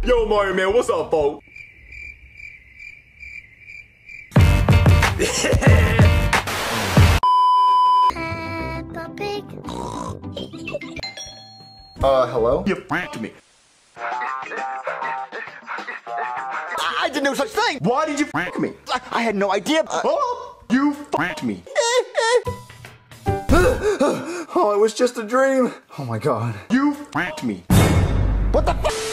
Yo, Mario man, what's up, folks? Hello? You f***ed me. I did no such thing! Why did you f*** me? I had no idea. Oh, you f***ed me. Oh, it was just a dream. Oh my god. You f***ed me. What the f?